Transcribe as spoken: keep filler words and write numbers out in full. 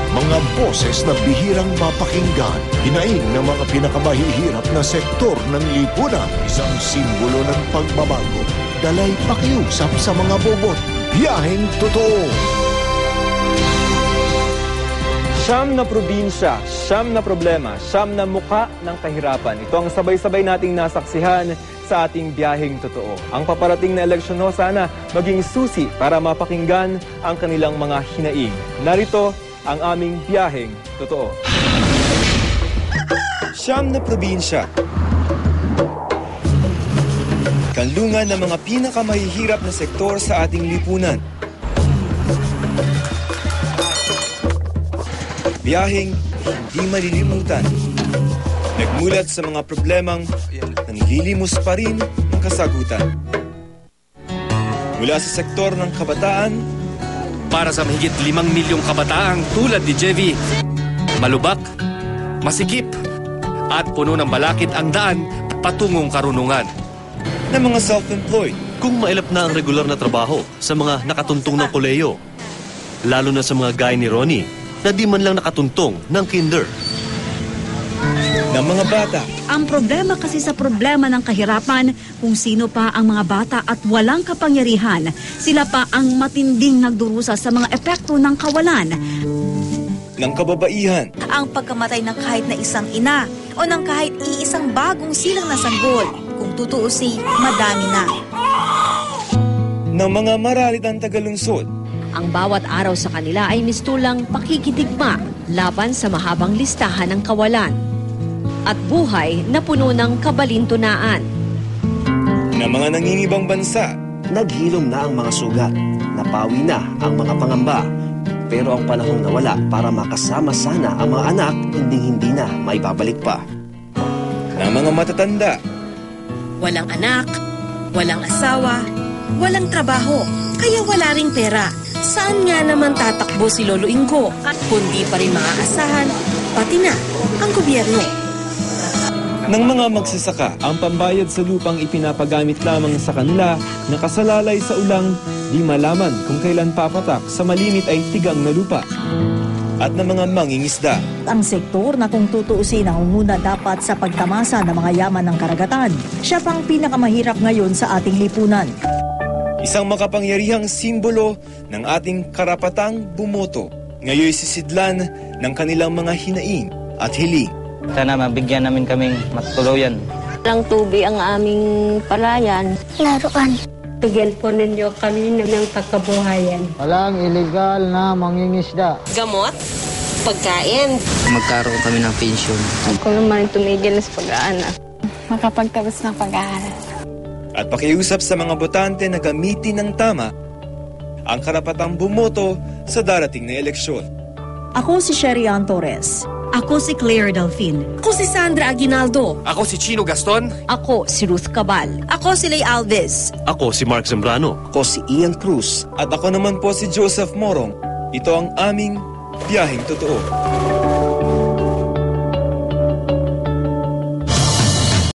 Mga boses na bihirang mapakinggan, hinaing ng mga pinakamahihirap na sektor ng lipunan, isang simbolo ng pagbabago. Dalay pakiusap sa mga bobot. Biyaheng Totoo. Siyam na probinsya, siyam na problema, siyam na muka ng kahirapan. Ito ang sabay-sabay nating nasaksihan sa ating Biyaheng Totoo. Ang paparating na eleksyon ho sana maging susi para mapakinggan ang kanilang mga hinaing. Narito ang aming Biyaheng Totoo. Siyam na probinsya. Kanlungan ng mga pinakamahihirap na sektor sa ating lipunan. Biyaheng hindi malilimutan. Nagmulat sa mga problemang nanililimos pa rin ang kasagutan. Mula sa sektor ng kabataan, para sa mahigit limang milyong kabataang tulad ni Jevy, malubak, masikip, at puno ng balakid ang daan patungong karunungan. Ng mga self-employed, kung mailap na ang regular na trabaho sa mga nakatuntong ng koleyo, lalo na sa mga gaya ni Ronnie, na di man lang nakatuntong ng kinder. Ng mga bata. Ang problema kasi sa problema ng kahirapan, kung sino pa ang mga bata at walang kapangyarihan, sila pa ang matinding nagdurusa sa mga epekto ng kawalan. Ng kababaihan. Ang pagkamatay ng kahit na isang ina o ng kahit iisang bagong silang na sanggol, kung tutuusin, madami na. Ng mga maralitang tagalungsod. Ang bawat araw sa kanila ay mistulang pakikidigma laban sa mahabang listahan ng kawalan at buhay na puno ng kabalintunaan. Na mga nangingibang bansa. Naghilom na ang mga sugat, napawi na ang mga pangamba, pero ang panahong nawala para makasama sana ang mga anak, hindi-hindi na maibabalik pa. Na mga matatanda. Walang anak, walang asawa, walang trabaho, kaya wala ring pera. Saan nga naman tatakbo si Lolo Ingo? Kundi pa rin maaasahan, pati na ang gobyerno. Ng mga magsasaka, ang pambayad sa lupang ipinapagamit lamang sa kanila, nakasalalay sa ulang, di malaman kung kailan papatak sa malimit ay tigang na lupa. At ng mga mangingisda. Ang sektor na kung tutuusin nangunguna dapat sa pagtamasa ng mga yaman ng karagatan, siya pang pinakamahirap ngayon sa ating lipunan. Isang makapangyarihang simbolo ng ating karapatang bumoto. Ngayon sisidlan ng kanilang mga hinaing at hiling. Sana mabigyan namin kaming matuluyan. Walang tubig ang aming palayan. Laruan. Bigyan po ninyo kami ng pagkabuhayan. Walang illegal na mangingisda. Gamot, pagkain. Magkaroon kami ng pensyon. Ako naman tumigil sa pag-aanak. Makapagtapos ng pag-aaral. At pakiusap sa mga botante na gamitin ng tama ang karapatang bumoto sa darating na eleksyon. Ako si Sherian Torres. Ako si Claire Delfin. Ako si Sandra Aguinaldo. Ako si Chino Gaston. Ako si Ruth Cabal. Ako si Lay Alves. Ako si Mark Zambrano. Ako si Ian Cruz. At ako naman po si Joseph Morong. Ito ang aming Biyaheng Totoo.